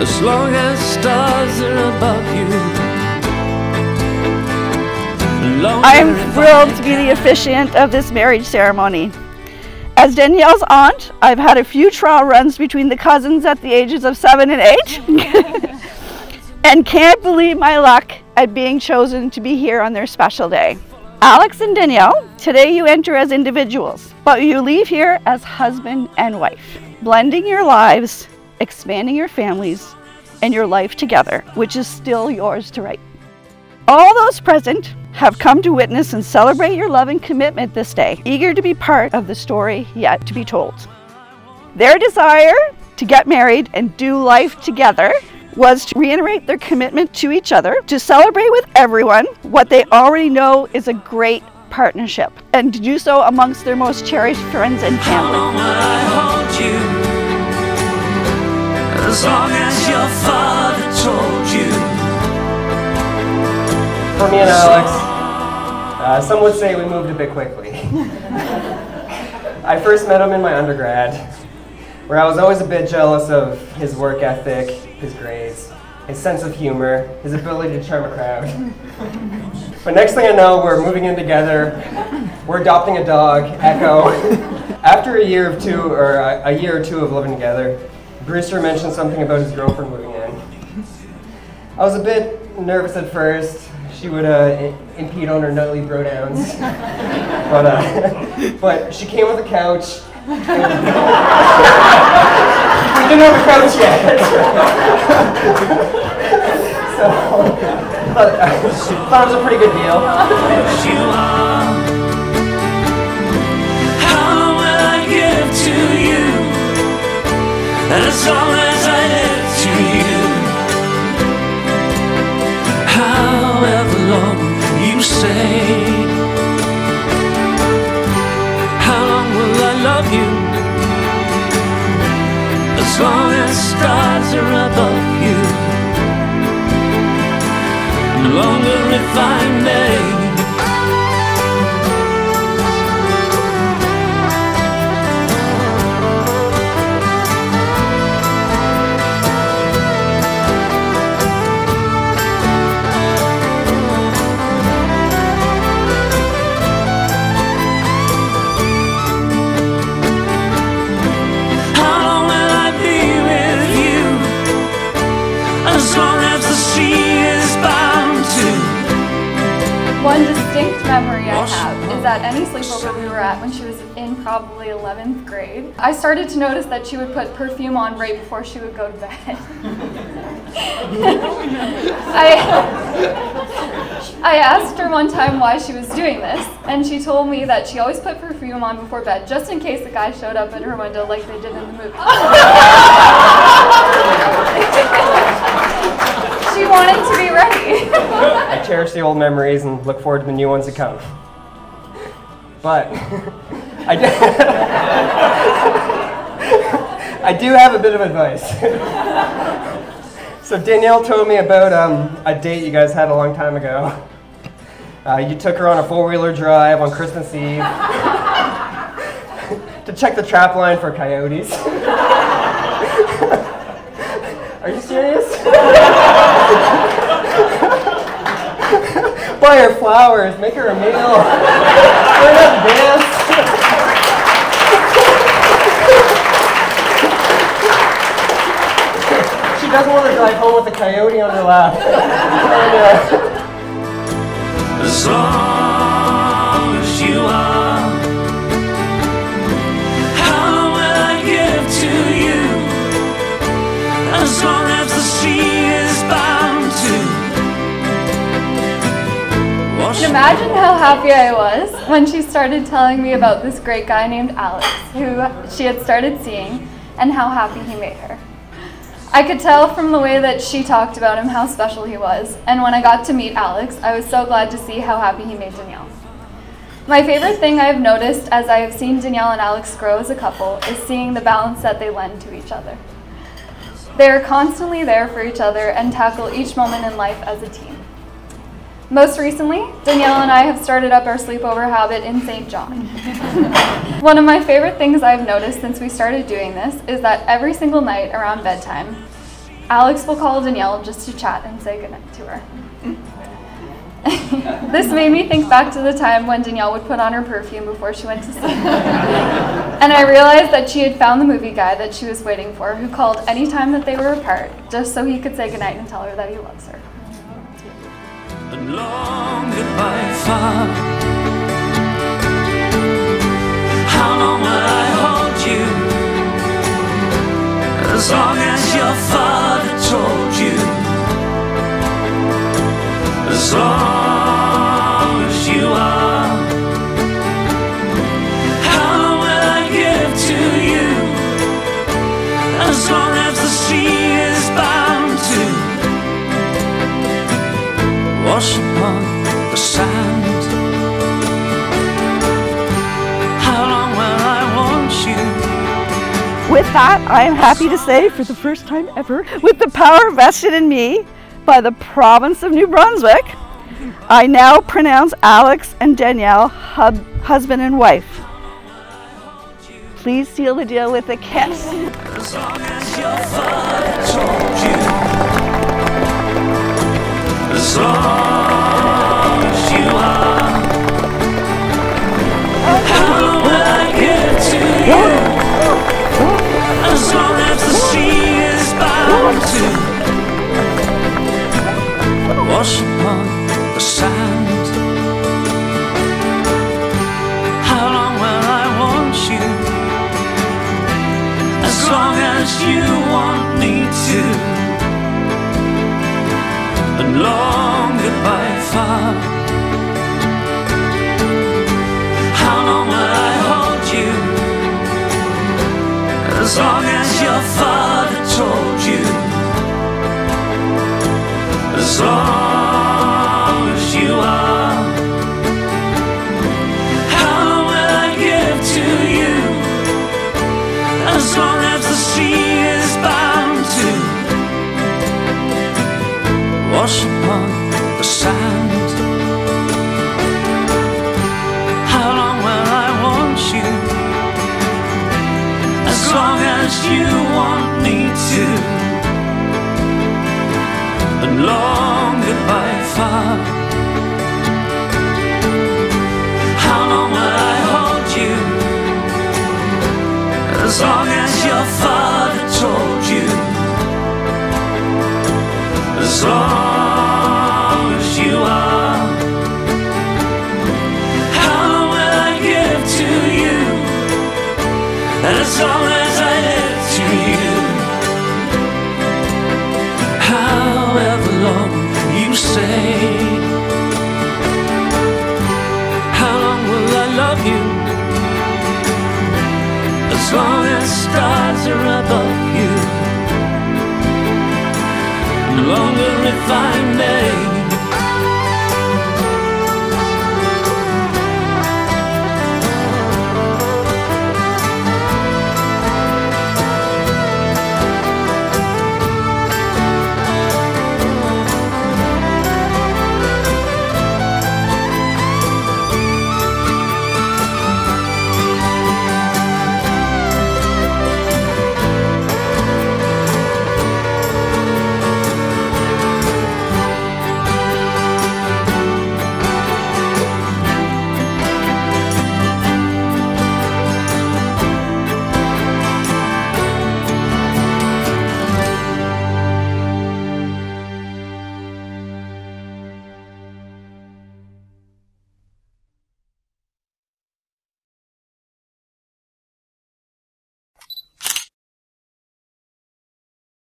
as long as stars are above you. I am thrilled to be the officiant of this marriage ceremony. As Danielle's aunt, I've had a few trial runs between the cousins at the ages of 7 and 8 and can't believe my luck at being chosen to be here on their special day. Alex and Danielle, today you enter as individuals, but you leave here as husband and wife, blending your lives, expanding your families, and your life together, which is still yours to write. All those present have come to witness and celebrate your love and commitment this day, eager to be part of the story yet to be told. Their desire to get married and do life together was to reiterate their commitment to each other, to celebrate with everyone what they already know is a great partnership, and to do so amongst their most cherished friends and family. How long will I hold you? As long as your father told you. For me and Alex, some would say we moved a bit quickly. I first met him in my undergrad, where I was always a bit jealous of his work ethic, his grades, his sense of humor, his ability to charm a crowd. But next thing I know, we're moving in together, we're adopting a dog, Echo. After a year or two of living together, Brewster mentioned something about his girlfriend moving in. I was a bit nervous at first. She would impede on her nightly throwdowns, but she came with a couch. We didn't have a couch yet, so thought it was a pretty good deal. How long will I give to you? And as long as I live to you. However long you say. How long will I love you? As long as stars are above you. Longer if I may. One distinct memory I have is at any sleepover we were at when she was in probably 11th grade. I started to notice that she would put perfume on right before she would go to bed. I asked her one time why she was doing this, and she told me that she always put perfume on before bed just in case a guy showed up at her window like they did in the movie. She wanted to be ready. I cherish the old memories and look forward to the new ones to come. But I do have a bit of advice. So Danielle told me about a date you guys had a long time ago. You took her on a four-wheeler drive on Christmas Eve to check the trap line for coyotes. Are you serious? Buy her flowers, make her a meal, learn how to dance. She doesn't want to drive home with a coyote on her lap. As long as you are, how long will I give to you? As long as the sea is bound to. Imagine how happy I was when she started telling me about this great guy named Alex, who she had started seeing, and how happy he made her. I could tell from the way that she talked about him how special he was, and when I got to meet Alex, I was so glad to see how happy he made Danielle. My favorite thing I have noticed as I have seen Danielle and Alex grow as a couple is seeing the balance that they lend to each other. They are constantly there for each other and tackle each moment in life as a team. Most recently, Danielle and I have started up our sleepover habit in St. John. One of my favorite things I've noticed since we started doing this is that every single night around bedtime, Alex will call Danielle just to chat and say goodnight to her. This made me think back to the time when Danielle would put on her perfume before she went to sleep. And I realized that she had found the movie guy that she was waiting for, who called any time that they were apart, just so he could say goodnight and tell her that he loves her. And long goodbye far. How long will I hold you? As long as your father told you. As long as you are. How long will I give to you? As long as the sea is bound to wash upon the sand. How long will I want you? With that, I am happy to say, for the first time ever, with the power vested in me by the province of New Brunswick, I now pronounce Alex and Danielle husband and wife. Please seal the deal with a kiss. As long as your father told you. As long as you are. How long will I give to you? As long as the sea is bound to wash upon the sand. How long will I want you? As long as you want me to. And long goodbye far. How long will I hold you? As long as your father told you. As long as you are. How long will I give to you? As long as the sea is bound to wash upon the sand. How long will I want you? As long as you want me to. And long goodbye far. How long will I hold you? As long as your father told you. As long as you are. How long will I give to you? As long as I live to you. However long you say. How long will I love you? As long as stars are above you. No longer if I may.